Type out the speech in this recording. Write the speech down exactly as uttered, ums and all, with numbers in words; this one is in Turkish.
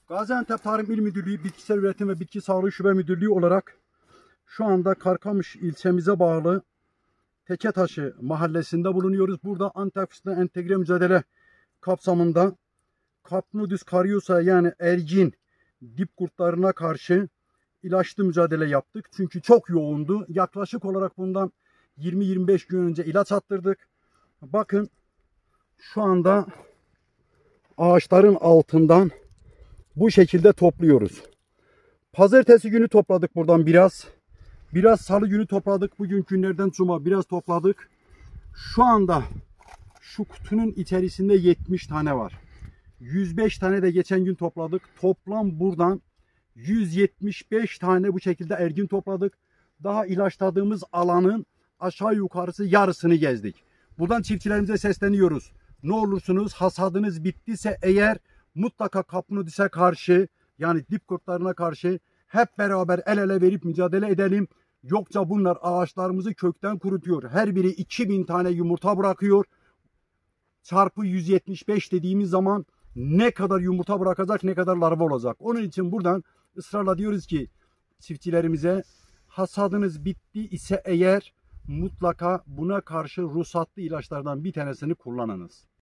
Gaziantep Tarım İl Müdürlüğü Bitkisel Üretim ve Bitki Sağlığı Şube Müdürlüğü olarak şu anda Karkamış ilçemize bağlı Teketaşı mahallesinde bulunuyoruz. Burada Antep fıstığı entegre mücadele kapsamında Capnodus caryusa yani ergin dip kurtlarına karşı ilaçlı mücadele yaptık. Çünkü çok yoğundu. Yaklaşık olarak bundan yirmi yirmi beş gün önce ilaç attırdık. Bakın şu anda ağaçların altından bu şekilde topluyoruz. Pazartesi günü topladık buradan biraz. Biraz salı günü topladık. Bugün günlerden cuma biraz topladık. Şu anda şu kutunun içerisinde yetmiş tane var. yüz beş tane de geçen gün topladık. Toplam buradan yüz yetmiş beş tane bu şekilde ergin topladık. Daha ilaçladığımız alanın aşağı yukarısı yarısını gezdik. Buradan çiftçilerimize sesleniyoruz. Ne olursunuz hasadınız bittiyse eğer mutlaka Capnodus'a karşı yani dip kurtlarına karşı hep beraber el ele verip mücadele edelim. Yoksa bunlar ağaçlarımızı kökten kurutuyor. Her biri iki bin tane yumurta bırakıyor. Çarpı yüz yetmiş beş dediğimiz zaman ne kadar yumurta bırakacak, ne kadar larva olacak. Onun için buradan ısrarla diyoruz ki çiftçilerimize hasadınız bitti ise eğer mutlaka buna karşı ruhsatlı ilaçlardan bir tanesini kullanınız.